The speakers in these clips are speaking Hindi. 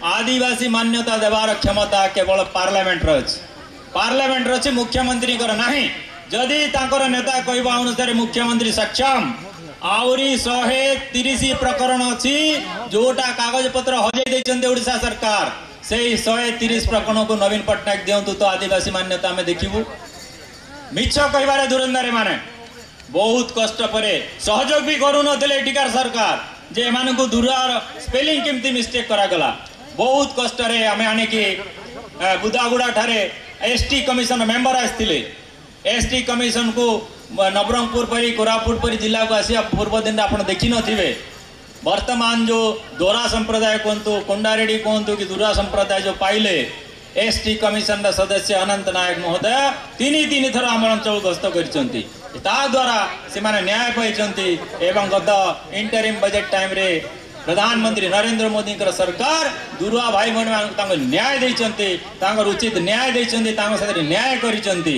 आदिवासी मान्यता देवार क्षमता केवल पार्लियामेंट अच्छी पार्लियामेंट अच्छी मुख्यमंत्री नहीं जदि तांकर नेता कहवा अनुसार मुख्यमंत्री सक्षम आउरी 130 प्रकरण अच्छी जोटा कागज पत्र हजई ओडिशा सरकार से 130 प्रकरण को नवीन पट्टनायक दिंतु तो आदिवासी मान्यता आम देखू मिछ कहबारे धुरंधारी माने बहुत कष्ट पर सहयोग भी करूनथिले एटिकार सरकार जे एमानकु दूरार स्पेलिंग केमती मिस्टेक करागला बहुत कष्ट रे आमे आने की बुदागुड़ा ठारे एसटी कमिशन मेंबर आसथिले एसटी कमिशन को नवरंगपुर परी कोरापुट परी जिला को आसिया पूर्व दिन आप देखी नथिबे वर्तमान जो दोरा संप्रदाय कहतु कोंडारेडी कहतु कि दुरा संप्रदाय जो पाइले एसटी कमिशन सदस्य अनंत नायक महोदय तीन थर आम अंचल गस्त करछंती द्वारा से माने न्याय पाइछंती एवं गत इंटरिम बजेट टाइम रे प्रधानमंत्री नरेंद्र मोदी सरकार दुरुआ भाई बहन न्याय देइछंती उचित न्याय देइछंती साथ न्याय करिछंती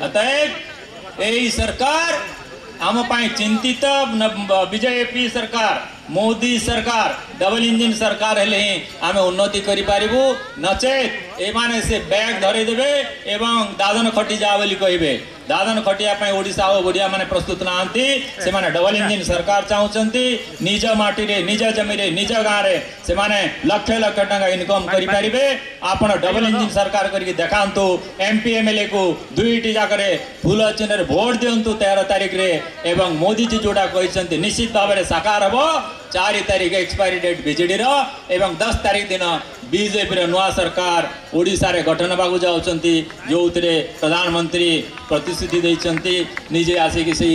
अतएव यही सरकार आम चिंतित बीजेपी सरकार मोदी सरकार डबल इंजिन सरकार हेले ही आम उन्नति करिपारिबु नचेत एमाने से बैग धरेदेबे एवं दादन खटी जा बोली कहबे दादन खटिया ओडिशा और ओडिया माने प्रस्तुत नांती से माने डबल इंजिन सरकार चाहूचंती निज माटी रे निज जमी रे निज गाँव रे से माने लक्ष लक्ष टका इनकम करि परिबे आपण डबल इंजिन सरकार करके देखांतु एमपी एमएलए को दुईटी जाकरे फूल चिन्ह रे वोट दियंतु 13 तारिख रे एवं मोदी जी जोड़ा कहिसंती निश्चित भाव में साकार हबो 4 तारिख एक्सपायरी डेट बीजेडी रो एवं 10 तारिख दिन बीजेपी रे नुआ सरकार ओडिशा रे गठन बागु जाउचंती जो उतरे प्रधानमंत्री प्रतिश्रुति देइचंती निजे आसिक से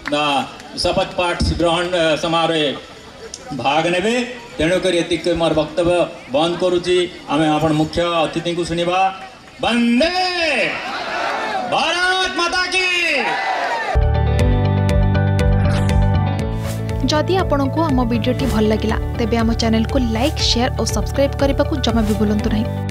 शपथ पाठ ग्रहण समारोह भाग नेबे तेणुक एतिक मोर वक्तव्य बंद करुची आमे आपण मुख्य अतिथि को सुनिबा वंदे भारत माता की। जदि आपंक आम भिडी भल लगा तेब आम चैनल को लाइक शेयर और सब्सक्राइब करने को जमा भी भूलु नहीं।